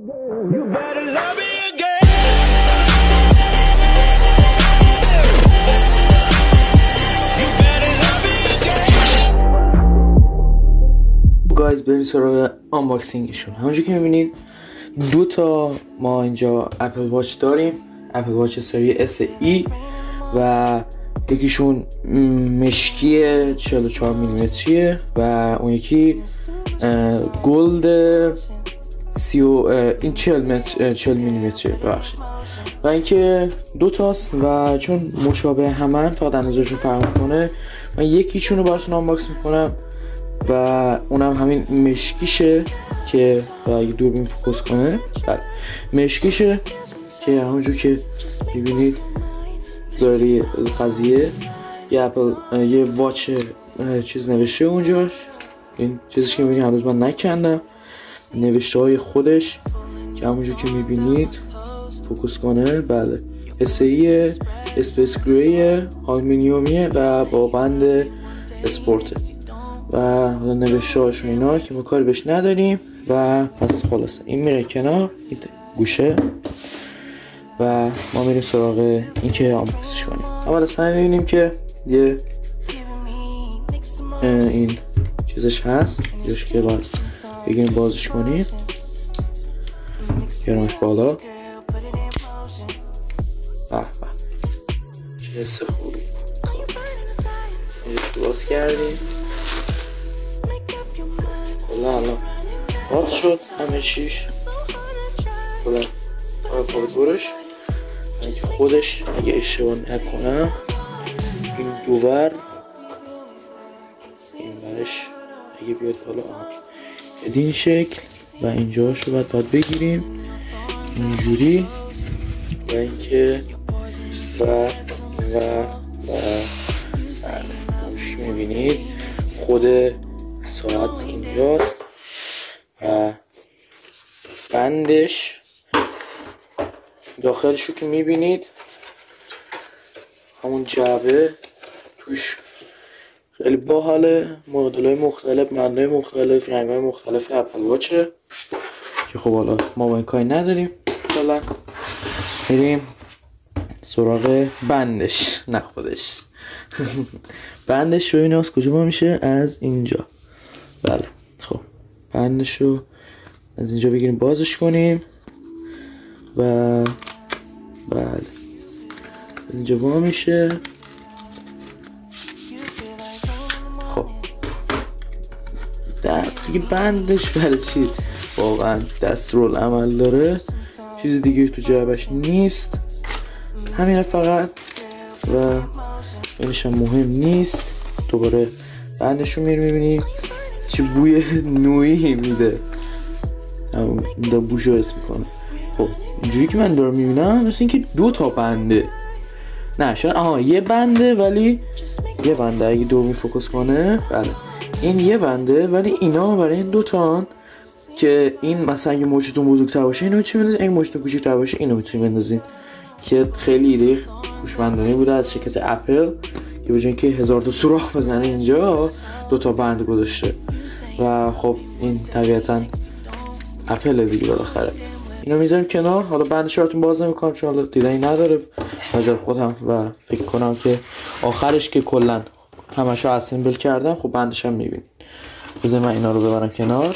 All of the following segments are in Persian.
You better love me again. You better love me again. گایز بریم سراغ آنباکسینگشون. همونجور که میبینید دو تا ما اینجا اپل واچ داریم، اپل واچ سری SE و یکیشون مشکی 44 میلیمتریه و اون یکی گلد این 40 میلیمتریه ببخشید. و اینکه دو تاست و چون مشابه همن فقط اندازه‌شون فرق میکنه. من یکیشون رو براتون آنباکس میکنم و اونم همین مشکیشه که اگه دوربین فوکس کنه مشکیشه که همونجور که میبینید زاری قضیه یه اپل یه واچ چیز نوشته اونجاش. این چیزی که میبینید هنوز من نکندم، نوشته های خودش که همونجور که میبینید فوکس کنه. بله SE اسپیس گری آلومینیومیه و با بند اسپورته و نوشته هاش اینا که ما کاری بهش نداریم. و پس خلاصه این میره کنار این گوشه و ما میریم سراغ این که آنباکسش کنیم. اول اصلا میبینیم که یه این چیزش هست جوش که باید بگیریم بازش کنیم، گرمش بالا. چه حس خوبی اینجا باز کردیم کلا الان باز شد همه چیش کلا پاورش که خودش اگه اشتباه نکنم این دوور این برش اگه بیاد بالا این شکل و اینجاشو باید بگیریم اینجوری و اینکه و میبینید خود ساعت اینجاست و بندش داخلشو که میبینید همون جعبه توش خیلی باحاله، مدل‌های مختلف، معنای مختلف، رنگ‌های مختلف اپل واچه که خب حالا ما با این کاری نداریم. حالا بریم سراغ بندش، نه خودش بندش ببینیم از کجا ما میشه، از اینجا. بله خب بندشو از اینجا بگیریم بازش کنیم و بله از اینجا با میشه. خب دیگه بندش برای چی واقعا دستورالعمل داره، چیز دیگه تو جعبش نیست، همینه فقط و اینش هم مهم نیست. دوباره بندشو میبینی چه بوی نوعی میده، دا بوشو حس میکنه. خب اینجوری که من دارم میبینم مثل اینکه دو تا بنده، نه شاید یه بنده ولی یه بنده اگه دوربین فوکس کنه بله این یه بنده ولی اینا برای این دو تان که این مثلا اگه موجتون بزرگتر باشه اینو میتونید بندازین، اگه موجتون کوچیک‌تر باشه اینو میتونید بندازین که خیلی ایده هوشمندانه بوده از شرکت اپل که بجای اینکه 1000 تا سوراخ بزنه اینجا دو تا بند گذاشته و خب این طبیعتا اپل دیگه بالاخره. اینو میذاریم کنار. حالا بندش براتون باز نمیکنم چون حالا دیدنی نداره نظر خودم و فکر کنم که آخرش که کلا همشو اسمبل کردم خب بندش هم میبینید. بذار من اینا رو ببرم کنار.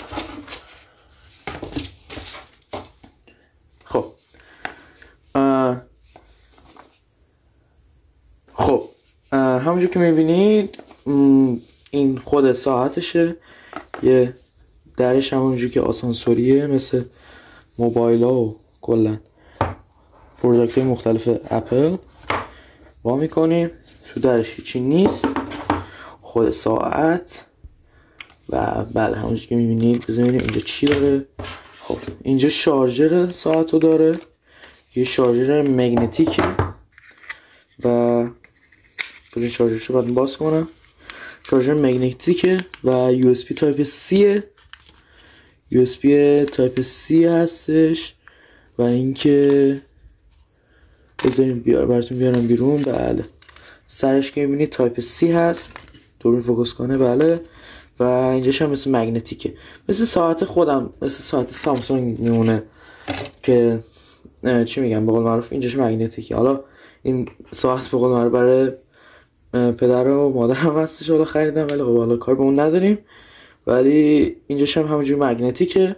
خب همونجور که میبینید این خود ساعتشه، یه درش همونجور که آسانسوریه مثل موبایل ها و کلن پروداکت های مختلف اپل وا میکنیم. تو درش هیچی نیست، خود ساعت و بله همونجور که میبینید. بذار ببینیم اینجا چی داره. خب اینجا شارژر ساعت رو داره، یه شارژر مگنتیکه و برای شارژرش رو باید باز کنم. شارژر مگنتیکه و USB تایپ C USB تایپ C هستش و اینکه بذاریم براتون بیارم بیرون. بله سرش که میبینید تایپ C هست، دوربین فوکس کنه بله و اینجاش هم مثل مگنتیکه، مثل ساعت خودم، مثل ساعت سامسونگ میمونه که چی میگم به قول معروف اینجاش مگنتیکه. حالا این ساعت به قول معروف برای پدر و مادرم هستش حالا خریدم، ولی خب حالا کار به اون نداریم. ولی اینجاش هم همونجور مگنتیکه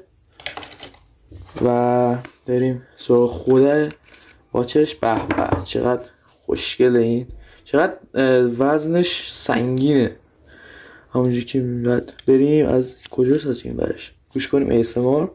و بریم سراغ خود واچش. به به چقدر خوشگله این، چقدر وزنش سنگینه. همونجوری که میبود بریم از کجاست از این برش گوش کنیم ASMR.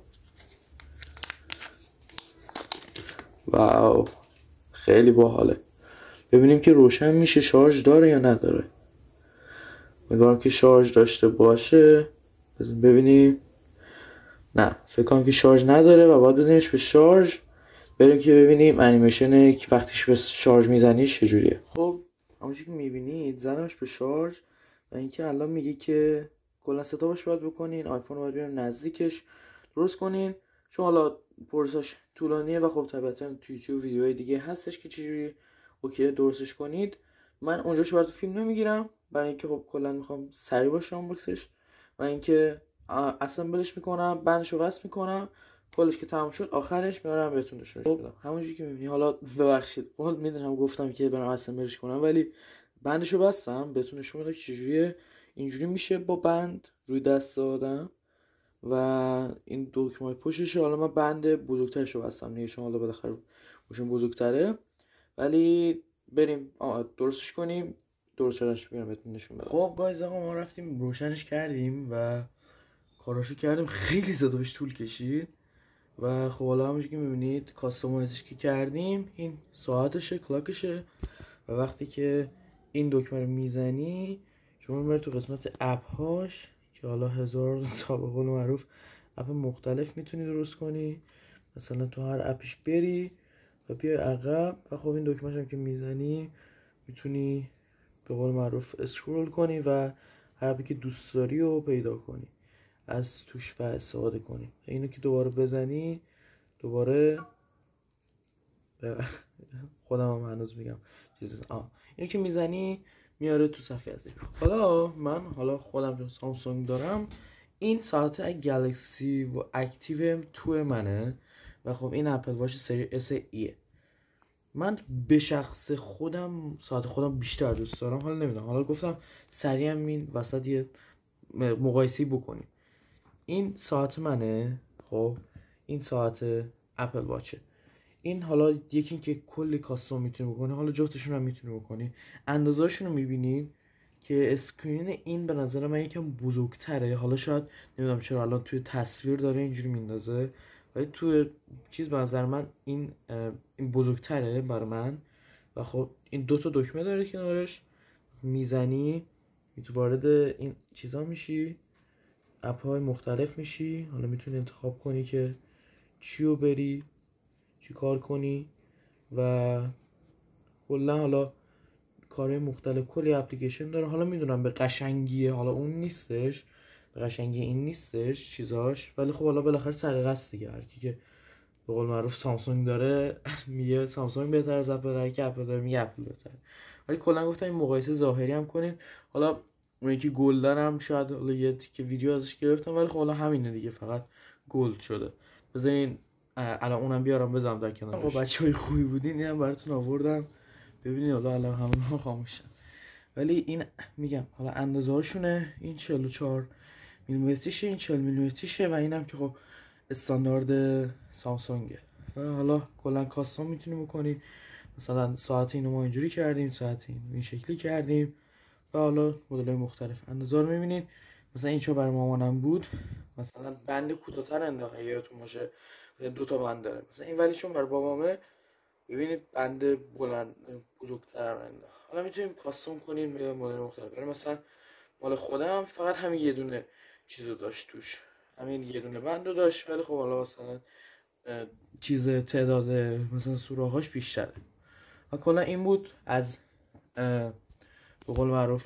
واو خیلی باحاله. ببینیم که روشن میشه، شارژ داره یا نداره. امیدوارم که شارژ داشته باشه. ببینیم. نه فکر کنم که شارژ نداره و باید بزنیمش به شارژ. بریم که ببینیم انیمیشن که وقتیش به شارژ میزنی چجوریه. خب همونجوری که میبینید زدمش به شارژ و اینکه الان میگه که کلا ستاپش باید بکنین، آیفون رو باید بیارین نزدیکش درست کنین، چون حالا پروسش طولانیه و خب طبعا تو یوتیوب ویدیوهای دیگه هستش که چجوری اوکی درستش کنید. من اونجاش براتون فیلم نمیگیرم برای اینکه خب کلا میخوام سریع باشه آنباکسش و اینکه اسمبلش میکنم، بندشو وصل میکنم، کلش که تمام شد آخرش میارم بهتون نشونش بدم. همونجوری که میبینی، حالا ببخشید قول میدونم گفتم که برام اسمبلش کنم ولی بندشو بستم بهتون نشون بدم که چجوریه. اینجوری میشه با بند روی دست آدم و این دکمه پشتش. حالا من بند بزرگترشو بستم دیگه چون حالا بالاخره موشن بزرگتره. ولی بریم درستش کنیم، درست شدنش بیارم بهتون نشون بدم. خب گایز آقا ما رفتیم روشنش کردیم و کاراشو کردیم، خیلی زدوش طول کشید و خب حالا همونجوری که میبینید کاستومایزش که کردیم این ساعتشه، کلاکشه و وقتی که این دکمه رو میزنی شما میبری تو قسمت اپ هاش که حالا 1000 تا به قول معروف اپ مختلف میتونی درست کنی. مثلا تو هر اپش بری و بیای عقب و خب این دکمه‌ش هم که میزنی میتونی به قول معروف اسکرول کنی و هر اپی که دوست داری رو پیدا کنی از توش و استفاده کنی. اینو که دوباره بزنی دوباره خودم هم هنوز میگم اینو که میزنی میاره تو صفحه از حالا من خودم چون سامسونگ دارم این ساعت گلکسی و اکتیو 2 منه و خب این اپل واچ سری اس ایه. من به شخص خودم ساعت خودم بیشتر دوست دارم. حالا نمیدونم، حالا گفتم سریع این وسط یه مقایسه بکنیم. این ساعت منه، خب این ساعت اپل واچه. این حالا یکی این که کلی کاستوم میتونی بکنی، حالا جفتشون هم میتونی بکنی. اندازه‌شون رو میبینید که اسکرین این به نظر من یکم بزرگتره. حالا شاید نمیدونم چرا الان توی تصویر داره اینجوری میندازه ولی توی چیز به نظر من این بزرگتره برای من و خب این دوتا دکمه داره کنارش، میزنی وارد این چیزا میشی، اپ های مختلف میشی. حالا میتونی انتخاب کنی که چیو بری چی کار کنی و کلا حالا کارهای مختلف کلی اپلیکیشن داره. حالا میدونم به قشنگی حالا اون نیستش، به قشنگی این نیستش چیزاش، ولی خب حالا بالاخره سلیقه است دیگه. هر کی که به قول معروف سامسونگ داره میگه سامسونگ بهتر از اپل، هر کی اپل داره میگه اپل بهتره. ولی کلا گفتم این مقایسه ظاهری هم کنین. حالا اون یکی گلدن هم شاید حالا یه تیکه ویدیو ازش گرفتم ولی خب حالا همینه دیگه، فقط گلد شده. بذارین الان اونم بیارم بزنم در کنارش. آقا بچهای خوبی بودین، اینم براتون آوردم ببینید. حالا همون خاموشن ولی این میگم حالا اندازه هاشونه. این 44 میلیمتریشه، این 40 میلیمتریشه و اینم که خب استاندارد سامسونگه. و حالا کلا کاستوم میتونی بکنی، مثلا ساعت اینو ما اینجوری کردیم، ساعت این شکلی کردیم و حالا مدل‌های مختلف. اندازه رو میبینید، مثلا این چو برای مامانم بود مثلا بند کوتاه‌تر انداخته یادتون باشه، دو تا بند داره. مثلا این ولی چون برای بابامه ببینید بند بلند بزرگتر انداخت. حالا میتونیم کاستوم کنیم به مدل مختلف. مثلا مال خودم فقط همین یه دونه چیزو داشت توش، همین یه دونه بندو داشت ولی خب حالا مثلا چیز تعداد مثلا سوراخ‌هاش بیشتره. و کلا این بود از به قول معروف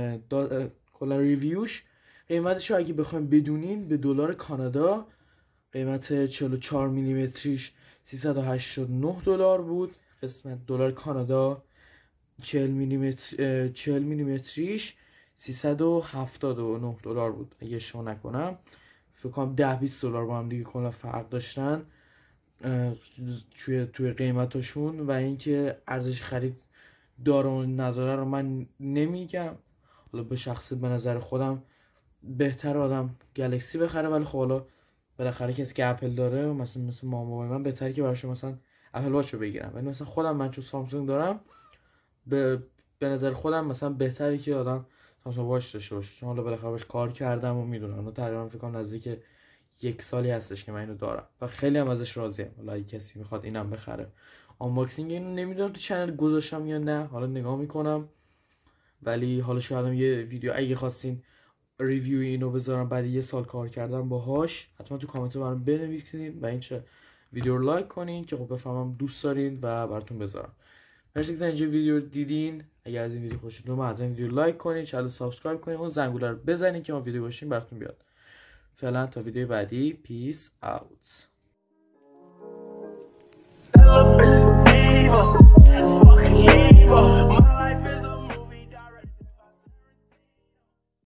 کلا ریویوش. قیمتش رو اگه بخوایم بدونین به دلار کانادا قیمت 44 میلیمتریش $389 بود. قسمت دلار کانادا 40 میلیمتریش $379 بود اگه اشتباه نکنم. فکر کنم $10-20 با هم دیگه کلا فرق داشتن توی قیمتاشون. و اینکه ارزش خرید داره و نداره رو من نمیگم، حالا به شخصیت به نظر خودم بهتر آدم گلکسی بخره، ولی خب حالا بالاخره کسی که اپل داره مثل مامان من بهتره که براشون مثلا اپل واچ رو بگیرم. ولی مثلا خودم من چون سامسونگ دارم به نظر خودم مثلا بهتره که آدم سامسونگ واچ داشته باشه، چون حالا بالاخره باش کار کردم و میدونم. اون تقریبا فکر کنم نزدیک 1 سالی هستش که من اینو دارم و خیلی هم ازش راضیم. حالا اگه کسی میخواد اینم بخره. آنباکسینگ اینو نمیدونم تو چنل گذاشتم یا نه، حالا نگاه میکنم. ولی حالا شاید یه ویدیو اگه خواستین ریویو اینو بذارم بعد 1 سال کار کردم باهاش، حتما تو کامنت برام بنویسین و این چه ویدیو رو لایک کنین که خب بفهمم دوست دارین و براتون بذارم. مرسی که اینجا ویدیو رو دیدین. اگه از این ویدیو خوشتون اومد حتما ویدیو لایک کنین، چنل سابسکرایب کنین، اون زنگوله رو بزنین که ما ویدیو باشیم براتون بیاد. فعلا تا ویدیو بعدی، پیس اوت.